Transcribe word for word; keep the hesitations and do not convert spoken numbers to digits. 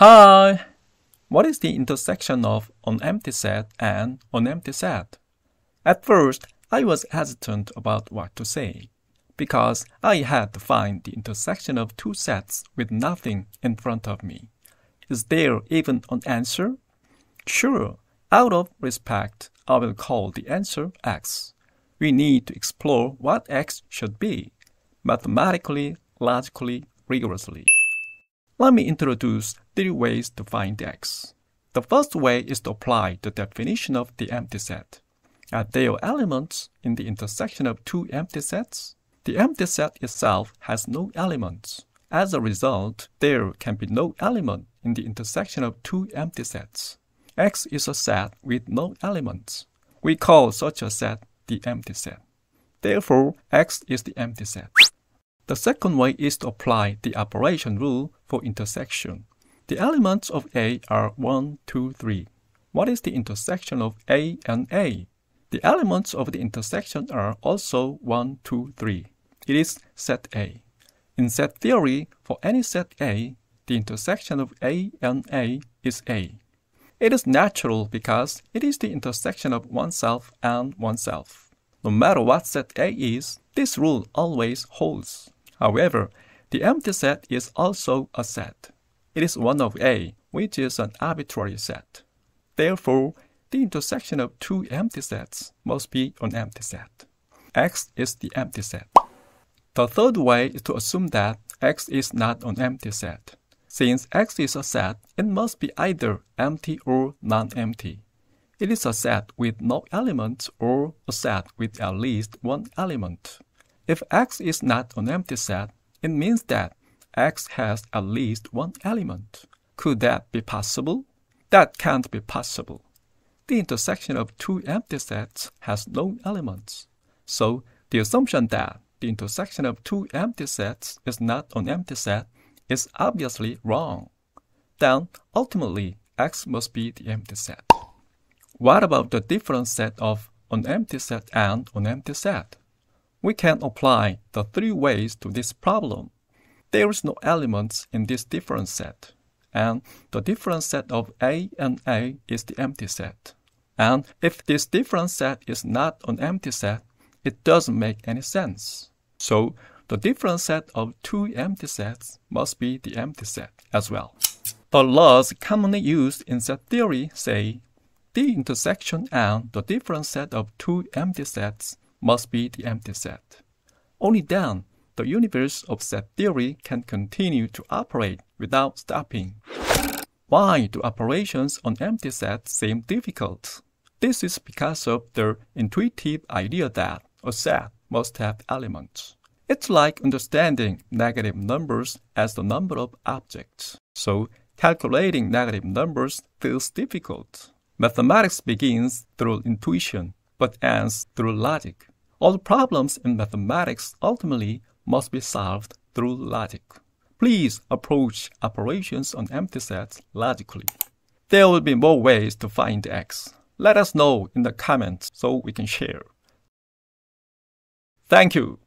Hi! What is the intersection of an empty set and an empty set? At first, I was hesitant about what to say, because I had to find the intersection of two sets with nothing in front of me. Is there even an answer? Sure, out of respect, I will call the answer X. We need to explore what X should be, mathematically, logically, rigorously. Let me introduce three ways to find X. The first way is to apply the definition of the empty set. Are there elements in the intersection of two empty sets? The empty set itself has no elements. As a result, there can be no element in the intersection of two empty sets. X is a set with no elements. We call such a set the empty set. Therefore, X is the empty set. The second way is to apply the operation rule for intersection. The elements of A are one, two, three. What is the intersection of A and A? The elements of the intersection are also one, two, three. It is set A. In set theory, for any set A, the intersection of A and A is A. It is natural because it is the intersection of oneself and oneself. No matter what set A is, this rule always holds. However, the empty set is also a set. It is one of A, which is an arbitrary set. Therefore, the intersection of two empty sets must be an empty set. X is the empty set. The third way is to assume that X is not an empty set. Since X is a set, it must be either empty or non-empty. It is a set with no elements or a set with at least one element. If X is not an empty set, it means that X has at least one element. Could that be possible? That can't be possible. The intersection of two empty sets has no elements. So, the assumption that the intersection of two empty sets is not an empty set is obviously wrong. Then, ultimately, X must be the empty set. What about the different set of an empty set and an empty set? We can apply the three ways to this problem. There is no elements in this different set, and the different set of A and A is the empty set. And if this different set is not an empty set, it doesn't make any sense. So, the different set of two empty sets must be the empty set as well. The laws commonly used in set theory say the intersection and the different set of two empty sets must be the empty set. Only then the universe of set theory can continue to operate without stopping. Why do operations on empty sets seem difficult? This is because of the intuitive idea that a set must have elements. It's like understanding negative numbers as the number of objects. So, calculating negative numbers feels difficult. Mathematics begins through intuition, but ends through logic. All problems in mathematics ultimately must be solved through logic. Please approach operations on empty sets logically. There will be more ways to find X. Let us know in the comments so we can share. Thank you.